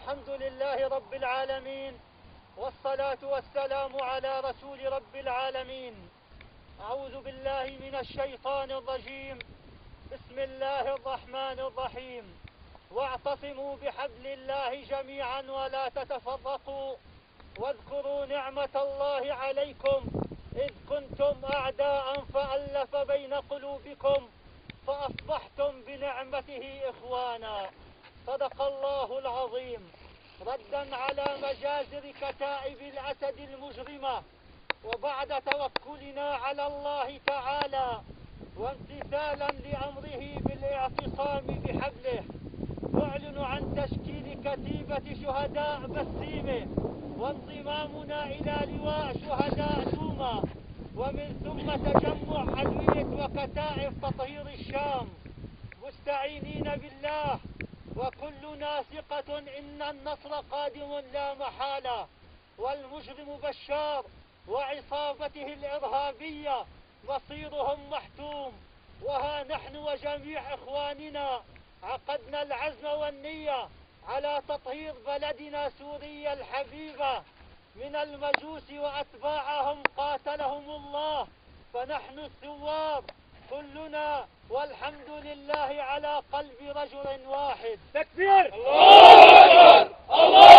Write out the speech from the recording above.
الحمد لله رب العالمين، والصلاة والسلام على رسول رب العالمين. أعوذ بالله من الشيطان الرجيم. بسم الله الرحمن الرحيم. واعتصموا بحبل الله جميعا ولا تتفرقوا، واذكروا نعمة الله عليكم إذ كنتم أعداء فألف بين قلوبكم فأصبحتم بنعمته إخوانا. صدق الله العظيم. ردا على مجازر كتائب الأسد المجرمة، وبعد توكلنا على الله تعالى وامتثالا لأمره بالاعتصام بحبله، نعلن عن تشكيل كتيبة شهداء بسيمة وانضمامنا إلى لواء شهداء دوما، ومن ثم تجمع علوية وكتائب تطهير الشام، مستعينين بالله وكلنا ثقة إن النصر قادم لا محالة، والمجرم بشار وعصابته الإرهابية مصيرهم محتوم. وها نحن وجميع إخواننا عقدنا العزم والنية على تطهير بلدنا سوريا الحبيبة من المجوس وأتباعهم قاتلهم الله، فنحن الثوار كلنا والحمد لله على قلب رجل واحد. تكبير! الله أكبر! الله